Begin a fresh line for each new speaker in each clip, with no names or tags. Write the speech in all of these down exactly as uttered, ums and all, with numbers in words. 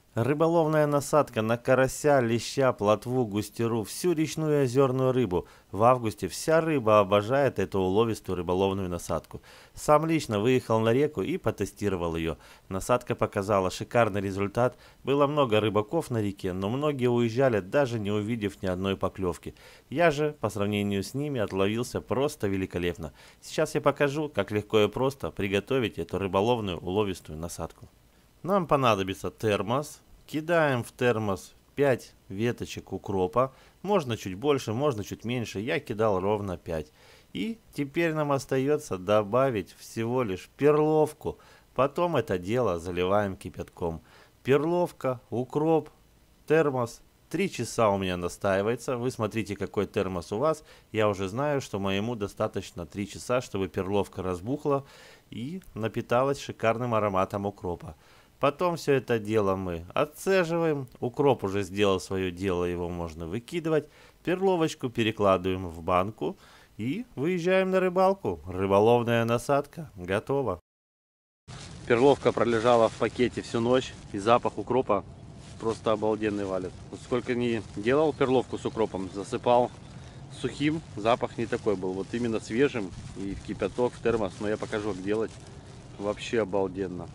Рыболовная насадка на карася, леща, плотву, густеру, всю речную и озерную рыбу. В августе вся рыба обожает эту уловистую рыболовную насадку. Сам лично выехал на реку и потестировал ее. Насадка показала шикарный результат. Было много рыбаков на реке, но многие уезжали, даже не увидев ни одной поклевки. Я же, по сравнению с ними, отловился просто великолепно. Сейчас я покажу, как легко и просто приготовить эту рыболовную уловистую насадку. Нам понадобится термос. Кидаем в термос пять веточек укропа. Можно чуть больше, можно чуть меньше. Я кидал ровно пять. И теперь нам остается добавить всего лишь перловку. Потом это дело заливаем кипятком. Перловка, укроп, термос. Три часа у меня настаивается. Вы смотрите, какой термос у вас. Я уже знаю, что моему достаточно три часа, чтобы перловка разбухла и напиталась шикарным ароматом укропа. Потом все это дело мы отцеживаем. Укроп уже сделал свое дело, его можно выкидывать. Перловочку перекладываем в банку и выезжаем на рыбалку. Рыболовная насадка готова.
Перловка пролежала в пакете всю ночь, и запах укропа просто обалденный валит. Вот сколько не делал перловку с укропом, засыпал сухим, запах не такой был. Вот именно свежим и в кипяток, в термос. Но я покажу, как делать. Вообще обалденно.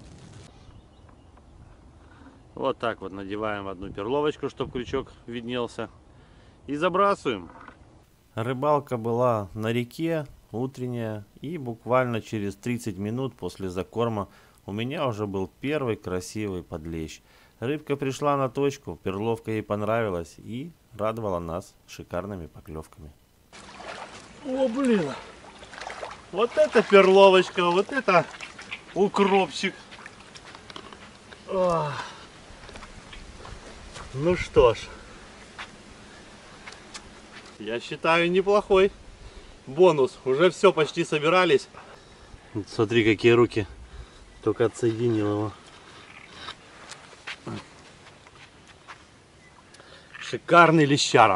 Вот так вот надеваем одну перловочку, чтобы крючок виднелся. И забрасываем.
Рыбалка была на реке, утренняя. И буквально через тридцать минут после закорма у меня уже был первый красивый подлещ. Рыбка пришла на точку, перловка ей понравилась и радовала нас шикарными поклевками.
О, блин! Вот это перловочка, вот это укропчик. Ох. Ну что ж, я считаю, неплохой бонус. Уже все, почти собирались. Вот смотри, какие руки. Только отсоединил его. Шикарный лещара.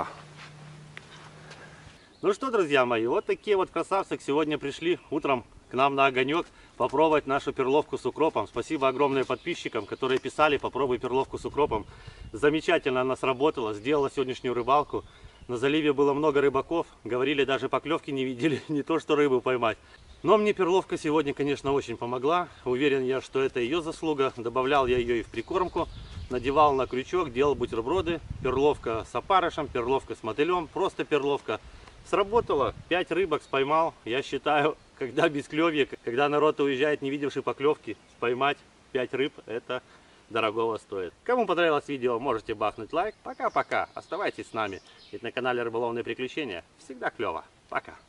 Ну что, друзья мои, вот такие вот красавцы сегодня пришли утром к нам на огонек попробовать нашу перловку с укропом. Спасибо огромное подписчикам, которые писали: попробуй перловку с укропом. Замечательно она сработала, сделала сегодняшнюю рыбалку. На заливе было много рыбаков, говорили, даже поклевки не видели, не то что рыбу поймать. Но мне перловка сегодня, конечно, очень помогла. Уверен я, что это ее заслуга. Добавлял я ее и в прикормку, надевал на крючок, делал бутерброды. Перловка с опарышем, перловка с мотылем, просто перловка. Сработало, пять рыбок споймал. Я считаю, когда без клевья, когда народ уезжает, не видевший поклевки, поймать пять рыб, это дорогого стоит. Кому понравилось видео, можете бахнуть лайк. Пока-пока, оставайтесь с нами, ведь на канале Рыболовные приключения всегда клево. Пока.